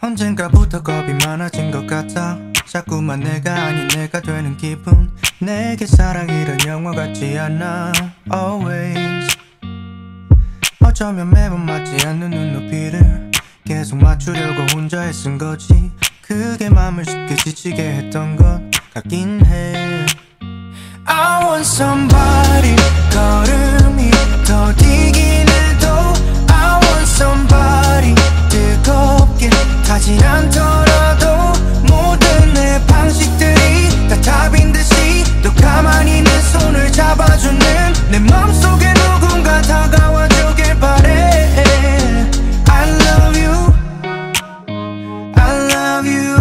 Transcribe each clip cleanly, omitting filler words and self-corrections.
언젠가부터 겁이 많아진 것 같아. 자꾸만 내가 아닌 내가 되는 기분. 내게 사랑이란 영화 같지 않아. Always 어쩌면 매번 맞지 않는 눈높이를 계속 맞추려고 혼자 애쓴 거지. 그게 맘을 쉽게 지치게 했던 것 같긴 해. I want somebody 걸음이 더디긴 해도 I want somebody 뜨겁게 타진 않더라도 모든 내 방식들이 다 답인 듯이 또 가만히 내 손을 잡아주는 내 맘속에 누군가 다가와주길 바래. I love you, I love you,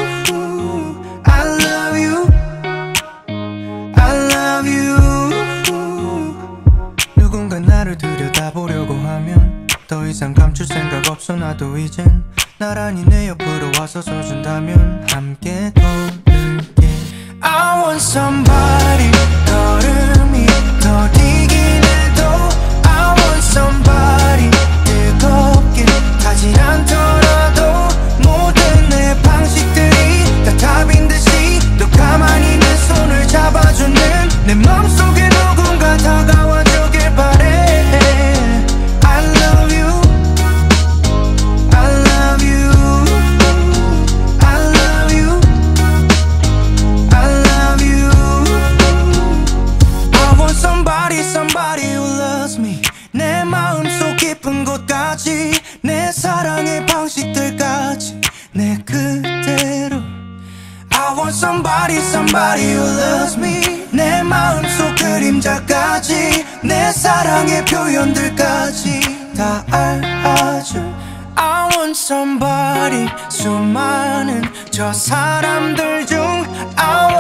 I love you, I love you. 누군가 나를 들여다보려고 하면 더 이상 감출 생각 없어. 나도 이젠 나란히 내 옆으로 와서 서준다면 함께 걸을게. I want somebody 걸음이 더디긴 해도 I want somebody 뜨겁게 타진 않더라도 모든 내 방식들이 다 답인 듯이 또 가만히 내 손을 잡아주는 내 맘속에 누군가 다가와주길 바래. I love you, I love you, I love you, I love you. I want somebody, somebody who loves me. 내 마음속 깊은 곳까지 내 사랑의 방식들까지 내 그대로. I want somebody, somebody who loves me. 내 마음속 그림자까지 내 사랑의 표현들까지 다 알아줘. I want somebody 수많은 저 사람들 중 I